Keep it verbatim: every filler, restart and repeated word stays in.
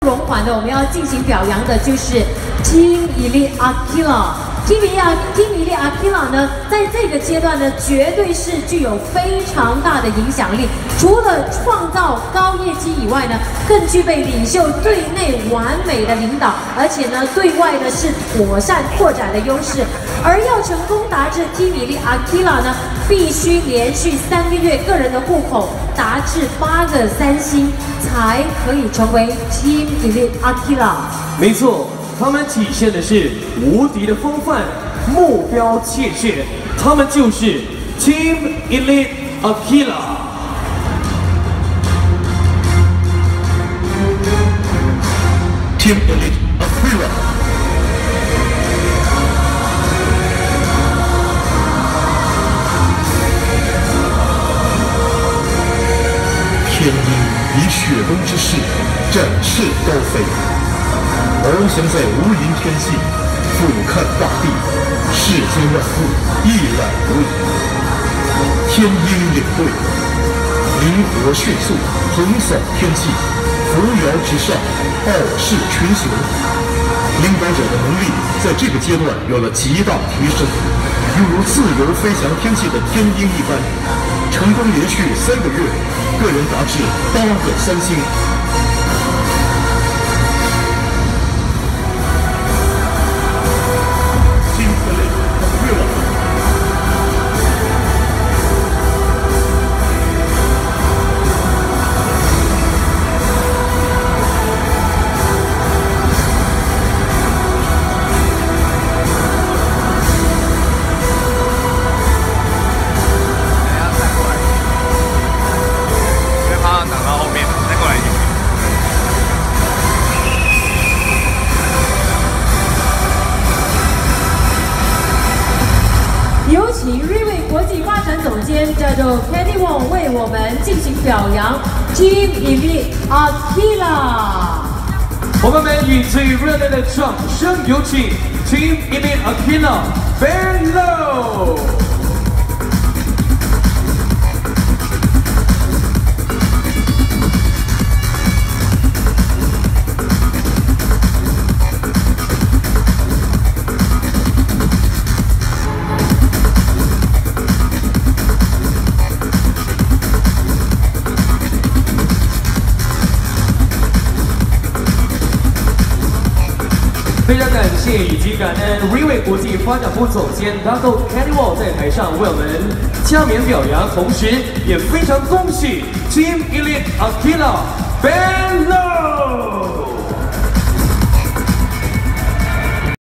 荣环的，我们要进行表扬的就是 Team Elite Aquila。Team Elite Team Elite Aquila 呢，在这个阶段呢，绝对是具有非常大的影响力。除了创造高业绩以外呢，更具备领袖对内完美的领导，而且呢，对外呢是妥善扩展的优势。而要成功达至 Team Elite Aquila 呢，必须连续三个月个人的户口达至八个三星，才可以成为 Team Elite Aquila。 没错。 他们体现的是无敌的风范，目标切切，他们就是 Team Elite Aquila。Team Elite Aquila。天鹰以雪崩之势展翅高飞。 翱翔在无垠天际，俯瞰大地，世间万物一览无遗。天鹰领队，灵活迅速，横扫天际，扶摇直上，傲视群雄。领导者的能力在这个阶段有了极大提升，犹如自由飞翔天际的天鹰一般，成功连续三个月，个人达至八个三星。 有请 Riway 国际发展总监叫做 Katie Wong 为我们进行表扬 Team Elite Aquila。 伙伴们以最热烈的掌声有请 Team Elite Aquila Band Low。 非常感谢以及感恩 Riway 国际发展部总监 Doctor Katie Wong 在台上为我们加冕表扬，同时也非常恭喜 Team Elite Aquila Band Low。